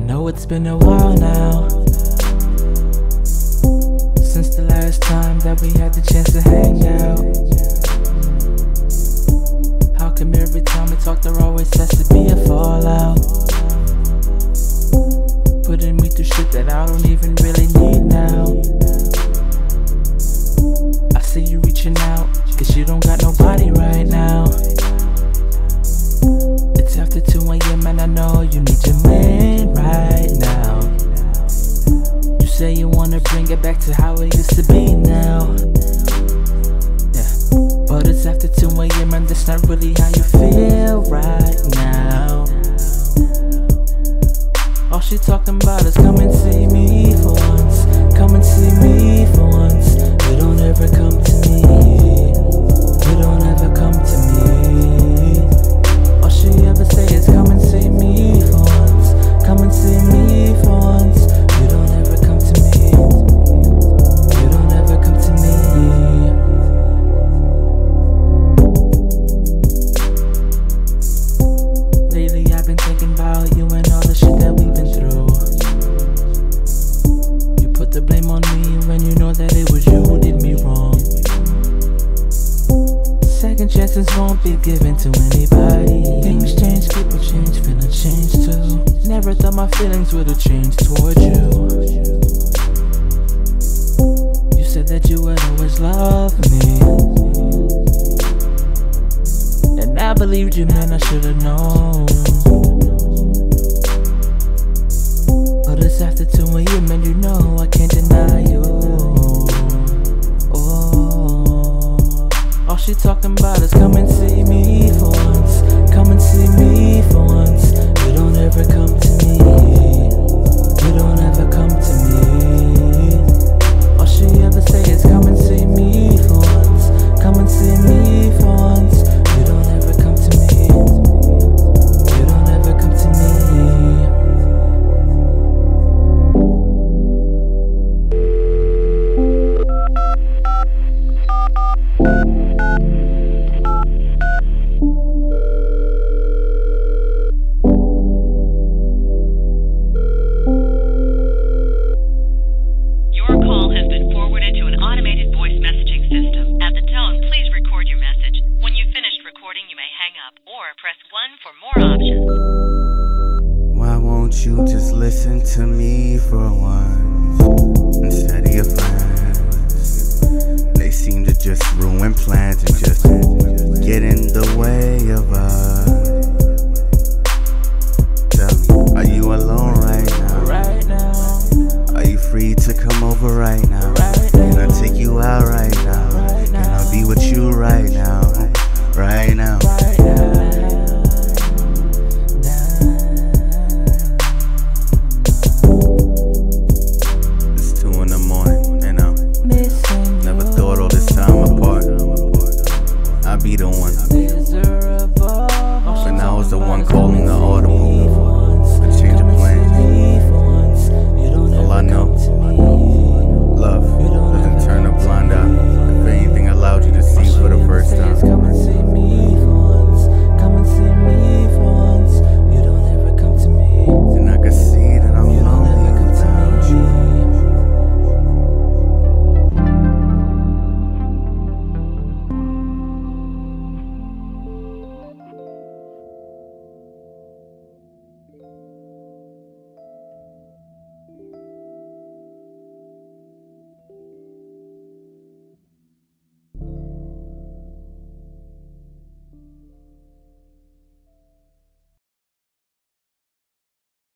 know it's been a while now since the last time that we had the chance to hang out. How come every time we talk there always has to be a fallout? Putting me through shit that I don't even really need now. I see you reaching out, cause you don't got nobody right now. It's after 2 AM and I know you need your man right now. You say you wanna bring it back to how it used to be now. Yeah, but it's after 2 AM and that's not really how you feel right now. All she talking about is come and see me for once. Come and see me for once. You don't ever come to me. You don't ever come to me. All she ever say is come and see me for once. Come and see me for once. You don't ever come to me. You don't ever come to me. Lately I've been thinking about you and all the shit that we've been through. You put the blame on me when you know that it was you who did me wrong. Second chances won't be given to anybody. Things change, people change, finna change too. Never thought my feelings would've changed towards you. You said that you would always love me, and I believed you, man, I should've known. But it's after 2 AM and you know I can't deny you. All she talking about is come and see me for once. Come and see me for once. You don't ever come to me. You don't ever come to me. All she ever say is come and see me for once. Come and see me for once. You don't ever come to me. You don't ever come to me. Why won't you just listen to me for once instead of your friends? They seem to just ruin plans and just get in the way.